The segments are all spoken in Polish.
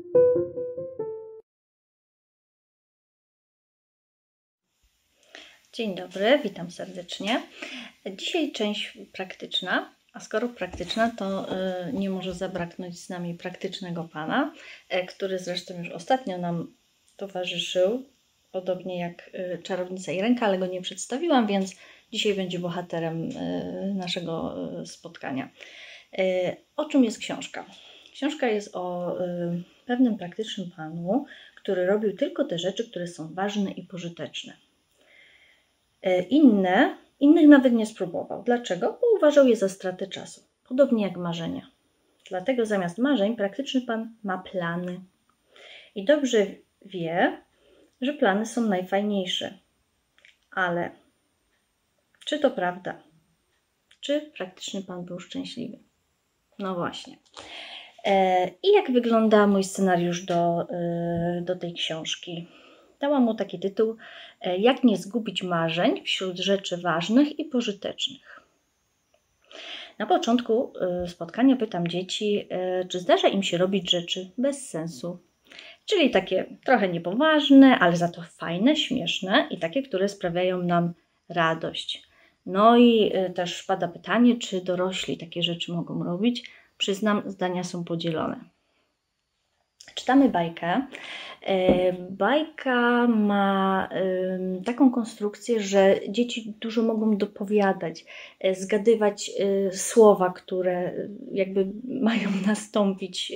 Dzień dobry, witam serdecznie. Dzisiaj część praktyczna, a skoro praktyczna, to nie może zabraknąć z nami praktycznego pana, który zresztą już ostatnio nam towarzyszył, podobnie jak czarownica Irenka, ale go nie przedstawiłam, więc dzisiaj będzie bohaterem naszego spotkania. O czym jest książka? Książka jest o pewnym praktycznym panu, który robił tylko te rzeczy, które są ważne i pożyteczne. Innych nawet nie spróbował. Dlaczego? Bo uważał je za stratę czasu. Podobnie jak marzenia. Dlatego zamiast marzeń praktyczny pan ma plany. I dobrze wie, że plany są najfajniejsze. Ale czy to prawda? Czy praktyczny pan był szczęśliwy? No właśnie. I jak wygląda mój scenariusz do tej książki? Dałam mu taki tytuł: Jak nie zgubić marzeń wśród rzeczy ważnych i pożytecznych. Na początku spotkania pytam dzieci, czy zdarza im się robić rzeczy bez sensu. Czyli takie trochę niepoważne, ale za to fajne, śmieszne i takie, które sprawiają nam radość. No i też pada pytanie, czy dorośli takie rzeczy mogą robić. Przyznam, zdania są podzielone. Czytamy bajkę. Bajka ma taką konstrukcję, że dzieci dużo mogą dopowiadać, zgadywać słowa, które jakby mają nastąpić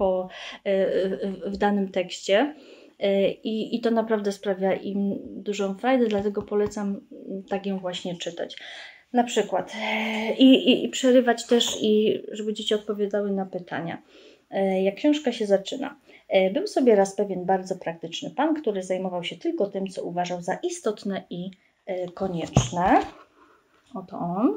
w danym tekście. I to naprawdę sprawia im dużą frajdę, dlatego polecam tak ją właśnie czytać. Na przykład i przerywać też, i żeby dzieci odpowiadały na pytania. Jak książka się zaczyna. Był sobie raz pewien bardzo praktyczny pan, który zajmował się tylko tym, co uważał za istotne i konieczne. Oto on.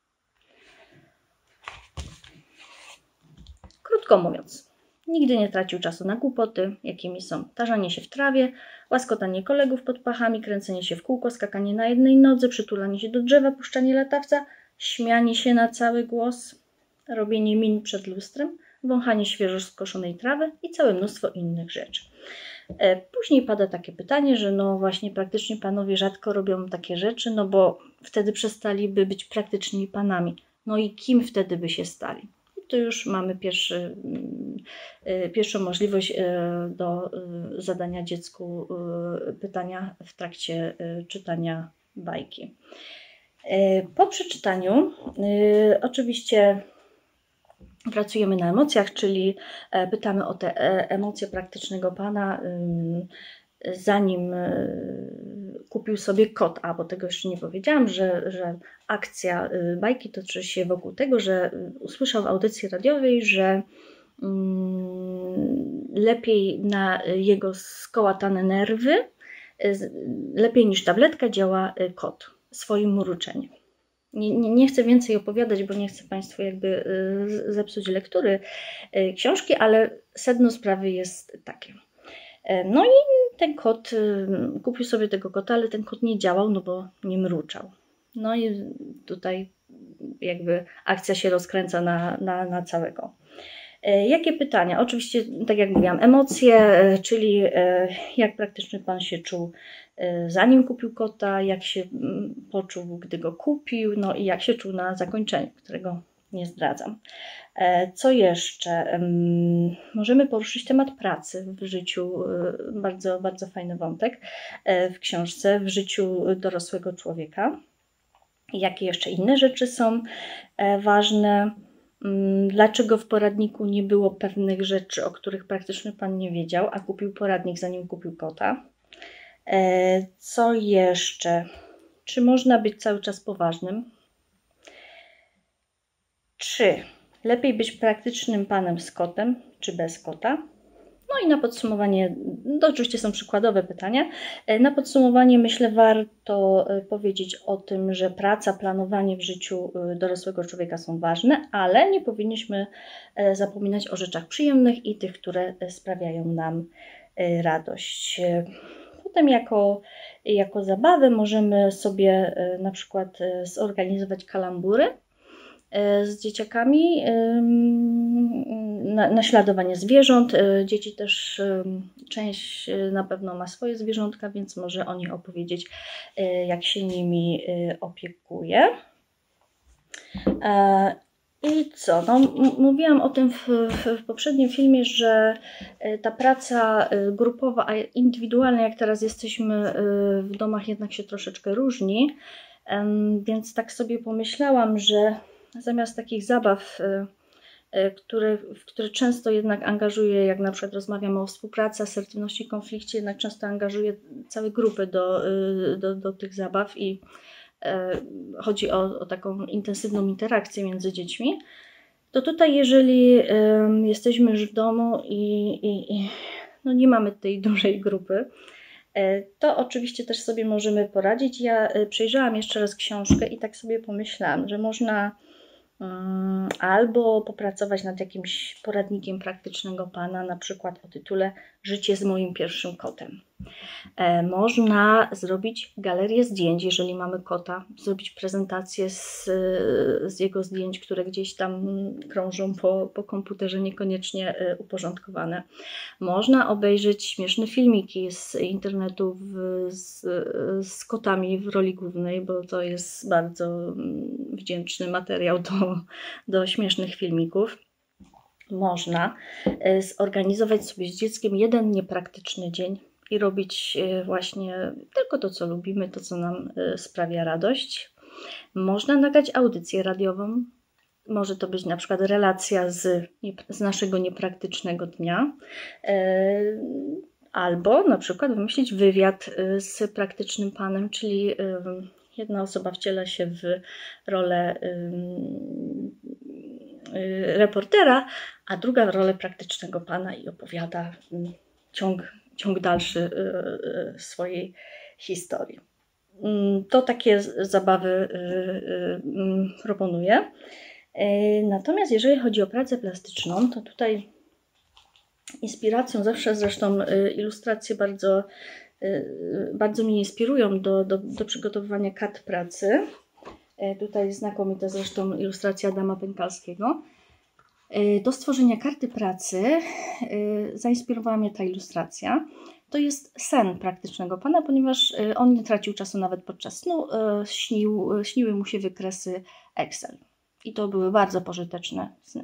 Krótko mówiąc, nigdy nie tracił czasu na głupoty, jakimi są tarzanie się w trawie, łaskotanie kolegów pod pachami, kręcenie się w kółko, skakanie na jednej nodze, przytulanie się do drzewa, puszczanie latawca, śmianie się na cały głos, robienie min przed lustrem, wąchanie świeżo skoszonej trawy i całe mnóstwo innych rzeczy. Później pada takie pytanie, że no właśnie praktyczni panowie rzadko robią takie rzeczy, no bo wtedy przestaliby być praktycznymi panami. No i kim wtedy by się stali? I tu już mamy pierwszą możliwość do zadania dziecku pytania w trakcie czytania bajki. Po przeczytaniu oczywiście pracujemy na emocjach, czyli pytamy o te emocje praktycznego pana, zanim kupił sobie kota, bo tego jeszcze nie powiedziałam, że akcja bajki toczy się wokół tego, że usłyszał w audycji radiowej, że lepiej na jego skołatane nerwy, lepiej niż tabletka działa kot swoim mruczeniem. Nie chcę więcej opowiadać, bo nie chcę Państwu jakby zepsuć lektury książki, ale sedno sprawy jest takie. No i ten kot, kupił sobie tego kota, ale ten kot nie działał, no bo nie mruczał. No i tutaj jakby akcja się rozkręca na całego. Jakie pytania? Oczywiście, tak jak mówiłam, emocje, czyli jak praktyczny pan się czuł zanim kupił kota, jak się poczuł, gdy go kupił, no i jak się czuł na zakończeniu, którego nie zdradzam. Co jeszcze? Możemy poruszyć temat pracy w życiu, bardzo, bardzo fajny wątek w książce, w życiu dorosłego człowieka. Jakie jeszcze inne rzeczy są ważne? Dlaczego w poradniku nie było pewnych rzeczy, o których praktyczny pan nie wiedział, a kupił poradnik, zanim kupił kota? Co jeszcze? Czy można być cały czas poważnym? Czy lepiej być praktycznym panem z kotem, czy bez kota? No i na podsumowanie, to oczywiście są przykładowe pytania, na podsumowanie myślę warto powiedzieć o tym, że praca, planowanie w życiu dorosłego człowieka są ważne, ale nie powinniśmy zapominać o rzeczach przyjemnych i tych, które sprawiają nam radość. Potem jako zabawę możemy sobie na przykład zorganizować kalambury z dzieciakami naśladowanie zwierząt. Dzieci też, część na pewno ma swoje zwierzątka, więc może o nich opowiedzieć, jak się nimi opiekuje. I co? No, mówiłam o tym w poprzednim filmie, że ta praca grupowa, a indywidualna, jak teraz jesteśmy w domach, jednak się troszeczkę różni. Więc tak sobie pomyślałam, że zamiast takich zabaw, w które często jednak angażuję, jak na przykład rozmawiam o współpracy, asertywności i konflikcie, jednak często angażuję całe grupy do tych zabaw i chodzi o taką intensywną interakcję między dziećmi, to tutaj jeżeli jesteśmy już w domu i no nie mamy tej dużej grupy, to oczywiście też sobie możemy poradzić. Ja przejrzałam jeszcze raz książkę i tak sobie pomyślałam, że można albo popracować nad jakimś poradnikiem praktycznego pana, na przykład o tytule Życie z moim pierwszym kotem. Można zrobić galerię zdjęć, jeżeli mamy kota, zrobić prezentację z jego zdjęć, które gdzieś tam krążą po komputerze, niekoniecznie uporządkowane. Można obejrzeć śmieszne filmiki z internetu z kotami w roli głównej, bo to jest bardzo wdzięczny materiał do śmiesznych filmików. Można zorganizować sobie z dzieckiem jeden niepraktyczny dzień i robić właśnie tylko to, co lubimy, to, co nam sprawia radość. Można nagrać audycję radiową. Może to być na przykład relacja z naszego niepraktycznego dnia. Albo na przykład wymyślić wywiad z praktycznym panem, czyli jedna osoba wciela się w rolę reportera, a druga w rolę praktycznego pana i opowiada ciąg dalszy swojej historii. To takie zabawy proponuję. Natomiast jeżeli chodzi o pracę plastyczną, to tutaj inspiracją zawsze, zresztą ilustracje bardzo mnie inspirują do przygotowywania kart pracy. Tutaj znakomita zresztą ilustracja Adama Pękalskiego. Do stworzenia karty pracy zainspirowała mnie ta ilustracja. To jest sen praktycznego pana, ponieważ on nie tracił czasu nawet podczas snu. Śniły mu się wykresy Excel. I to były bardzo pożyteczne sny.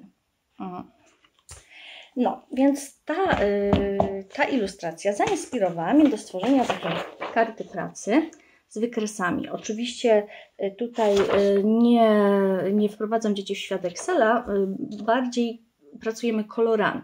No, więc ta ilustracja zainspirowała mnie do stworzenia takiej karty pracy z wykresami. Oczywiście tutaj nie wprowadzam dzieci w świat Excela, bardziej pracujemy kolorami.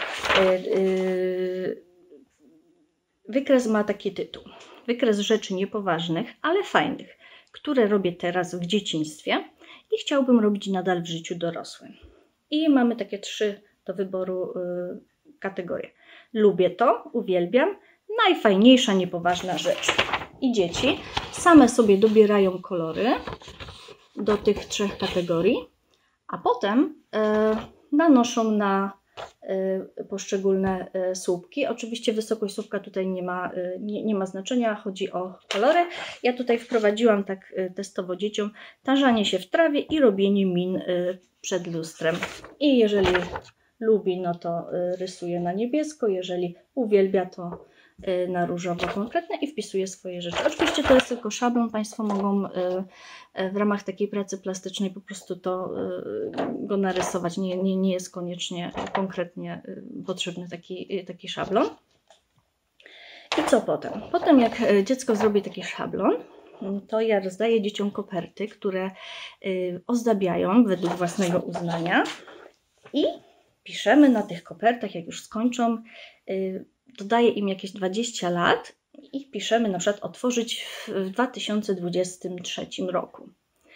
Wykres ma taki tytuł. Wykres rzeczy niepoważnych, ale fajnych, które robię teraz w dzieciństwie i chciałbym robić nadal w życiu dorosłym. I mamy takie 3 do wyboru kategorie. Lubię to, uwielbiam, najfajniejsza, niepoważna rzecz. I dzieci same sobie dobierają kolory do tych 3 kategorii, a potem nanoszą na poszczególne słupki. Oczywiście wysokość słupka tutaj nie ma znaczenia, chodzi o kolory. Ja tutaj wprowadziłam tak testowo dzieciom tarzanie się w trawie i robienie min przed lustrem. I jeżeli lubi, no to rysuje na niebiesko, jeżeli uwielbia, to na różowo konkretne i wpisuje swoje rzeczy. Oczywiście to jest tylko szablon, Państwo mogą w ramach takiej pracy plastycznej po prostu go narysować. Nie jest koniecznie konkretnie potrzebny taki szablon. I co potem? Potem jak dziecko zrobi taki szablon, to ja rozdaję dzieciom koperty, które ozdabiają według własnego uznania i piszemy na tych kopertach, jak już skończą, dodaję im jakieś 20 lat i piszemy na przykład otworzyć w 2023 roku.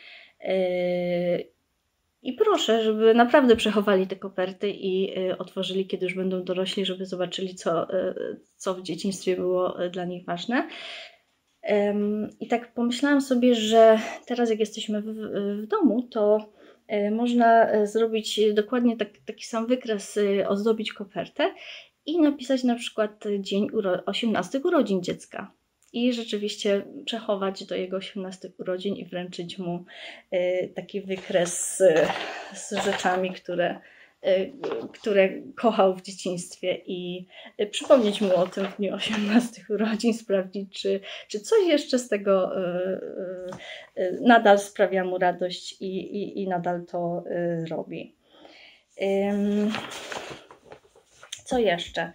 I proszę, żeby naprawdę przechowali te koperty i otworzyli, kiedy już będą dorośli, żeby zobaczyli, co w dzieciństwie było dla nich ważne. I tak pomyślałam sobie, że teraz jak jesteśmy w domu, to można zrobić dokładnie taki sam wykres, ozdobić kopertę i napisać na przykład dzień 18 urodzin dziecka. I rzeczywiście przechować do jego 18 urodzin i wręczyć mu taki wykres z rzeczami, które które kochał w dzieciństwie i przypomnieć mu o tym w dniu 18 urodzin, sprawdzić, czy coś jeszcze z tego nadal sprawia mu radość i nadal to robi. Co jeszcze?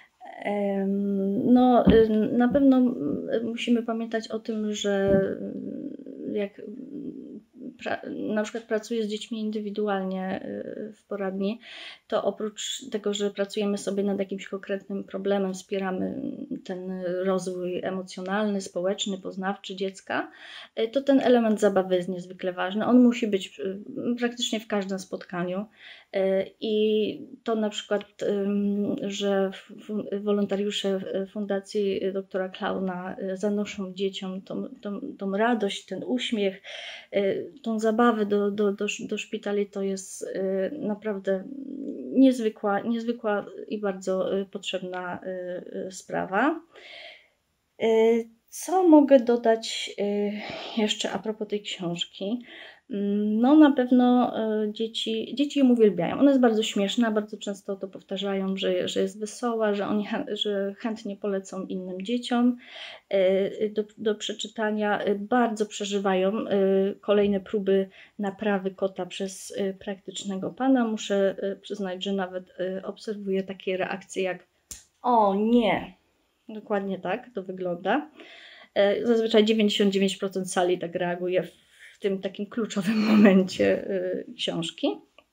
No, na pewno musimy pamiętać o tym, że jak na przykład pracuję z dziećmi indywidualnie w poradni, to oprócz tego, że pracujemy sobie nad jakimś konkretnym problemem, wspieramy ten rozwój emocjonalny, społeczny, poznawczy dziecka, to ten element zabawy jest niezwykle ważny. On musi być praktycznie w każdym spotkaniu i to na przykład, że wolontariusze Fundacji Doktora Klauna zanoszą dzieciom tą radość, ten uśmiech, tą zabawę do szpitali, to jest naprawdę niezwykła i bardzo potrzebna sprawa. Co mogę dodać jeszcze a propos tej książki? No na pewno dzieci ją uwielbiają. Ona jest bardzo śmieszna, bardzo często to powtarzają, że jest wesoła, że chętnie polecą innym dzieciom do przeczytania. Bardzo przeżywają kolejne próby naprawy kota przez praktycznego pana. Muszę przyznać, że nawet obserwuję takie reakcje jak o nie, dokładnie tak to wygląda. Zazwyczaj 99% sali tak reaguje w tym takim kluczowym momencie książki.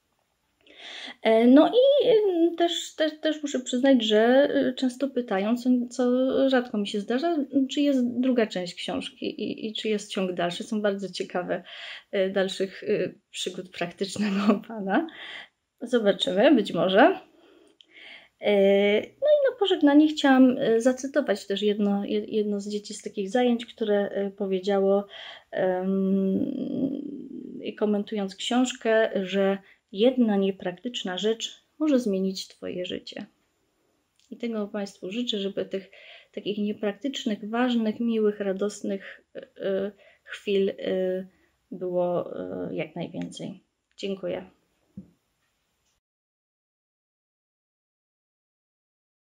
No i też muszę przyznać, że często pytają, co rzadko mi się zdarza, czy jest druga część książki i czy jest ciąg dalszy. Są bardzo ciekawe dalszych przygód praktycznego pana. Zobaczymy, być może. No i na pożegnanie chciałam zacytować też jedno z dzieci z takich zajęć, które powiedziało, komentując książkę, że jedna niepraktyczna rzecz może zmienić Twoje życie. I tego Państwu życzę, żeby tych takich niepraktycznych, ważnych, miłych, radosnych chwil było jak najwięcej. Dziękuję.